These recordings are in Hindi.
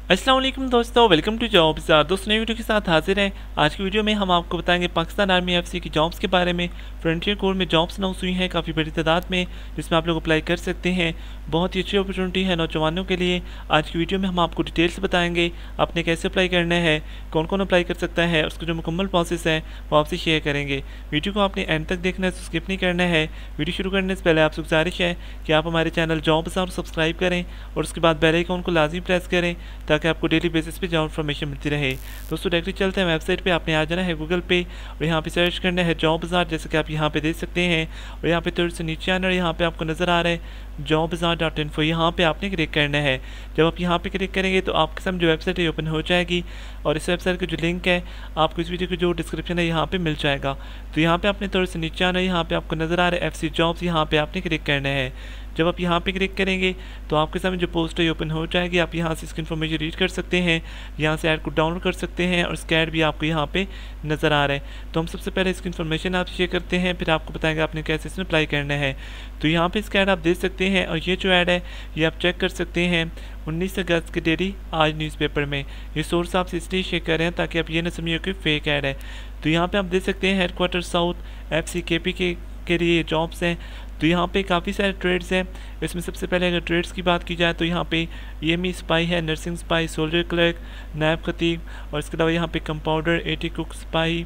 अस्सलाम वालेकुम दोस्तों, वेलकम टू जॉब्स। दोस्तों नई वीडियो के साथ हाजिर हैं। आज की वीडियो में हम आपको बताएंगे पाकिस्तान आर्मी एफसी की जॉब्स के बारे में। फ्रंटियर कोर में जॉब्स अनाउंस हुई हैं काफ़ी बड़ी तादाद में, जिसमें आप लोग अप्लाई कर सकते हैं। बहुत ही अच्छी अपॉर्चुनिटी है नौजवानों के लिए। आज की वीडियो में हम आपको डिटेल से बताएंगे आपने कैसे अप्लाई करना है, कौन कौन अप्लाई कर सकता है, उसका जो मुकम्मल प्रोसेस है वो आपसे शेयर करेंगे। वीडियो को आपने एंड तक देखना है, तो स्किप नहीं करना है। वीडियो शुरू करने से पहले आपसे गुजारिश है कि आप हमारे चैनल जॉब्स और सब्सक्राइब करें और उसके बाद बेल आइकन को लाजमी प्रेस करें ताकि आपको डेली बेसिस पे जॉब इन्फॉर्मेशन मिलती रहे। दोस्तों डायरेक्टली चलते हैं वेबसाइट पे। आपने आ जाना है गूगल पे और यहाँ पे सर्च करना है जॉब बाजार, जैसे कि आप यहाँ पे देख सकते हैं। और यहाँ पे थोड़ी से नीचे आना, यहाँ पे आपको नज़र आ रहा है jobbazaar.info, यहाँ पे आपने क्लिक करना है। जब आप यहाँ पे क्लिक करेंगे तो आपके सामने जो वेबसाइट है ओपन हो जाएगी और इस वेबसाइट का जो लिंक है आपको इस वीडियो की जो डिस्क्रिप्शन है यहाँ पे मिल जाएगा। तो यहाँ पे आपने थोड़े से नीचे आना है, यहाँ पे आपको नज़र आ रहा है एफसी जॉब्स, यहाँ पे आपने क्लिक करना है। जब आप यहाँ पे क्लिक करेंगे तो आपके सामने जो पोस्ट है ओपन हो जाएगी। आप यहाँ से इसकी इन्फॉर्मेशन रीड कर सकते हैं, यहाँ से ऐड को डाउनलोड कर सकते हैं और इसका ऐड भी आपको यहाँ पे नज़र आ रहा है। तो हम सबसे पहले इसकी इन्फॉर्मेशन आपसे शेयर करते हैं, फिर आपको बताएंगे आपने कैसे इसमें अप्लाई करना है। तो यहाँ पे इसका ऐड आप देख सकते हैं और ये जो ऐड है ये आप चेक कर सकते हैं 19 अगस्त के डेली आज न्यूज़पेपर में। ये सोर्स आपसे इसलिए शेयर कर रहे हैं ताकि आप ये न समझिए कि फेक ऐड है। तो यहाँ पे आप देख सकते हैं हेडक्वार्टर साउथ एफसी केपी के लिए जॉब्स हैं। तो यहाँ पे काफ़ी सारे ट्रेड्स हैं। इसमें सबसे पहले अगर ट्रेड्स की बात की जाए तो यहाँ पे EME स्पाई है, नर्सिंग स्पाई, सोल्जर क्लर्क, नायब खतीब और इसके अलावा यहाँ पे कंपाउंडर, AT कुक स्पाई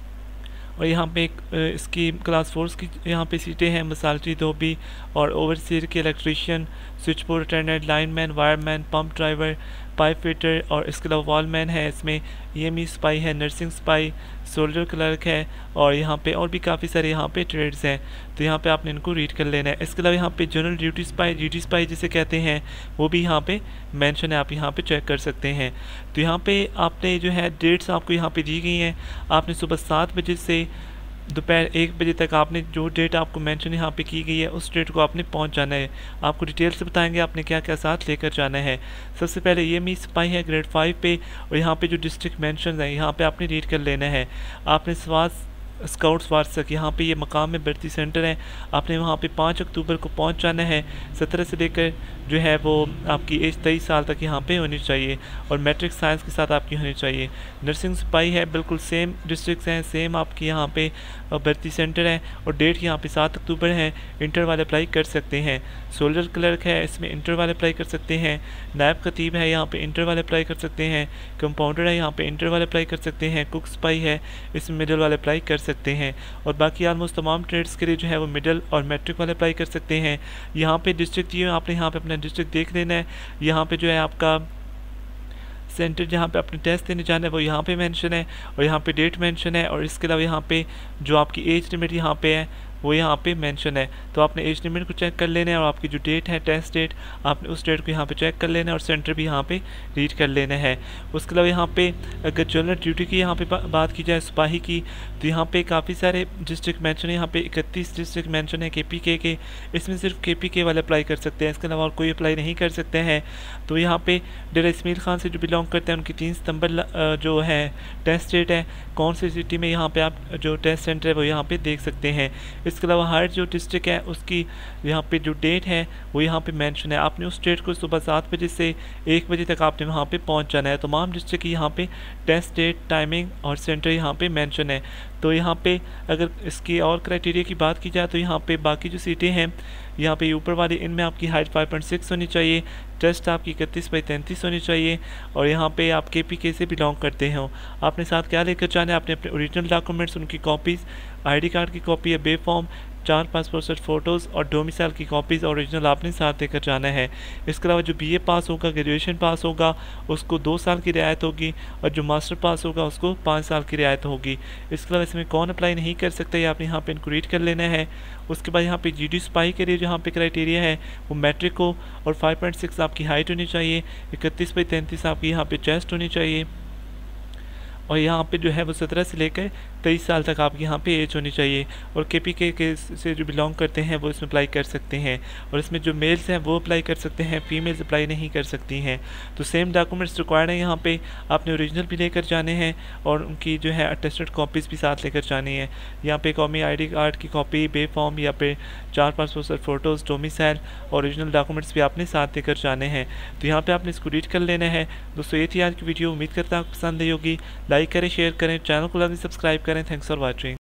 और यहाँ पे इसकी क्लास 4 की यहाँ पे सीटें हैं, मसाल्टी धोबी और ओवरसीयर के electrician, switch board attendant, lineman, wireman, pump driver, pipe fitter और इसके अलावा वॉलमैन है। इसमें EME स्पाई है, नर्सिंग स्पाई, सोल्जर क्लर्क है और यहाँ पे और भी काफ़ी सारे यहाँ पे ट्रेड्स हैं। तो यहाँ पे आपने इनको रीड कर लेना है। इसके अलावा यहाँ पे general duty sepoy, GT sepoy जिसे कहते हैं, वो भी यहाँ पे मेंशन है, आप यहाँ पे चेक कर सकते हैं। तो यहाँ पे आपने जो है डेट्स आपको यहाँ पे दी गई हैं। आपने सुबह 7 बजे से दोपहर 1 बजे तक आपने जो डेट आपको मेंशन यहाँ पे की गई है उस डेट को आपने पहुँच जाना है। आपको डिटेल से बताएंगे आपने क्या क्या साथ लेकर जाना है। सबसे पहले EME स्पाई है ग्रेड 5 पे और यहाँ पे जो डिस्ट्रिक्ट मेंशन है यहाँ पे आपने रीड कर लेना है। आपने स्काउट्स वार्सक यहाँ पे ये मकाम में भर्ती सेंटर है, आपने वहाँ पे 5 अक्टूबर को पहुँच जाना है। 17 से लेकर जो है वो आपकी एज 23 साल तक यहाँ पे होनी चाहिए और मैट्रिक साइंस के साथ आपकी होनी चाहिए। नर्सिंग सिपाही है, बिल्कुल सेम डिस्ट्रिक्ट हैं, सेम आपकी यहाँ पे भर्ती सेंटर है और डेट यहाँ पे 7 अक्टूबर है। इंटर वाले अप्लाई कर सकते हैं। सोल्जर क्लर्क है, इसमें इंटर वाले अप्लाई कर सकते हैं। नायब खतीब है, यहाँ पे इंटर वाले अप्लाई कर सकते हैं। कंपाउंडर है, यहाँ पे इंटर वाले अप्लाई कर सकते हैं। कुक स्पाई है, इसमें मिडल वाले अप्लाई कर सकते हैं और बाकी ऑलमोस्ट तमाम ट्रेड्स के लिए जो है वो मिडल और मैट्रिक वाले अप्लाई कर सकते हैं। यहाँ पे डिस्ट्रिक्ट ये आपने यहाँ पे अपना डिस्ट्रिक्ट देख लेना है। यहाँ पे जो है आपका सेंटर जहाँ पे अपने टेस्ट देने जाना है वो यहाँ पे मेंशन है और यहाँ पे डेट मेंशन है और इसके अलावा यहाँ पे जो आपकी एज लिमिट यहाँ पे है वो यहाँ पे मेंशन है। तो आपने एज लिमिट को चेक कर लेना है और आपकी जो डेट है टेस्ट डेट आपने उस डेट को यहाँ पे चेक कर लेना है और सेंटर भी यहाँ पे रीड कर लेना है। उसके अलावा यहाँ पे अगर जनरल ड्यूटी की यहाँ पे बात की जाए सिपाही की, तो यहाँ पे काफ़ी सारे डिस्ट्रिक्ट मेंशन है। यहाँ पे 31 डिस्ट्रिक्ट मेंशन है KPK के, इसमें सिर्फ KPK वाले अप्लाई कर सकते हैं, इसके अलावा और कोई अप्लाई नहीं कर सकते हैं। तो यहाँ पे डेरा इस्माइल खान से जो बिलोंग करते हैं उनकी 3 सितंबर जो है टेस्ट डेट है। कौन सी सिटी में यहाँ पे आप जो टेस्ट सेंटर है वो यहाँ पे देख सकते हैं। इसके अलावा हर जो डिस्ट्रिक्ट है उसकी यहाँ पे जो डेट है वो यहाँ पे मेंशन है। आपने उस डेट को सुबह 7 बजे से 1 बजे तक आपने वहाँ पे पहुँच जाना है। तमाम डिस्ट्रिक्ट की यहाँ पे टेस्ट डेट, टाइमिंग और सेंटर यहाँ पे मेंशन है। तो यहाँ पे अगर इसकी और क्राइटेरिया की बात की जाए तो यहाँ पे बाकी जो सीटें हैं यहाँ पे ऊपर वाली इनमें आपकी हाइट 5.6 होनी चाहिए, टेस्ट आपकी 31/33 होनी चाहिए और यहाँ पे आप KPK से बिलोंग करते हो। आपने साथ क्या लेकर जाना है, आपने अपने ओरिजिनल डॉक्यूमेंट्स, उनकी कॉपीज़, ID कार्ड की कॉपी है, B form, 4 passport size photos और डोमिसाइल की कॉपीज़ ओरिजिनल आपने साथ लेकर जाना है। इसके अलावा जो BA पास होगा, ग्रेजुएशन पास होगा, उसको 2 साल की रियायत होगी और जो मास्टर पास होगा उसको 5 साल की रियायत होगी। इसके अलावा इसमें कौन अप्लाई नहीं कर सकता ये आपने यहाँ पे इनको रीड कर लेना है। उसके बाद यहाँ पे GD स्पाई के लिए जहाँ पे क्राइटेरिया है वो मैट्रिक हो और 5.6 आपकी हाइट होनी चाहिए, 31/33 आपकी यहाँ पे चेस्ट होनी चाहिए और यहाँ पे जो है वो 17 से लेकर 23 साल तक आपकी यहाँ पे एज होनी चाहिए। और KPK के से जो बिलोंग करते हैं वो इसमें अप्लाई कर सकते हैं। और इसमें जो मेल्स हैं वो अप्लाई कर सकते हैं, फीमेल्स अप्लाई नहीं कर सकती हैं। तो सेम डॉक्यूमेंट्स रिक्वायर्ड हैं यहाँ पे, आपने ओरिजिनल भी लेकर जाने हैं और उनकी जो है अटेस्टेड कॉपीज़ भी साथ लेकर जानी है। यहाँ पे कौमी ID कार्ड की कॉपी, बे फॉर्म या पे 4 पासपोर्ट फ़ोटोज़, डोमिसाइल और ओरिजिनल डॉक्यूमेंट्स भी आपने साथ लेकर जाने हैं। तो यहाँ पे आपने इसको रीड कर लेना है। दोस्तों ये थी आज की वीडियो, उम्मीद करता हूँ आपको पसंद आई होगी। लाइक करें, शेयर करें, चैनल को लाजमी सब्सक्राइब करें। Thanks for watching.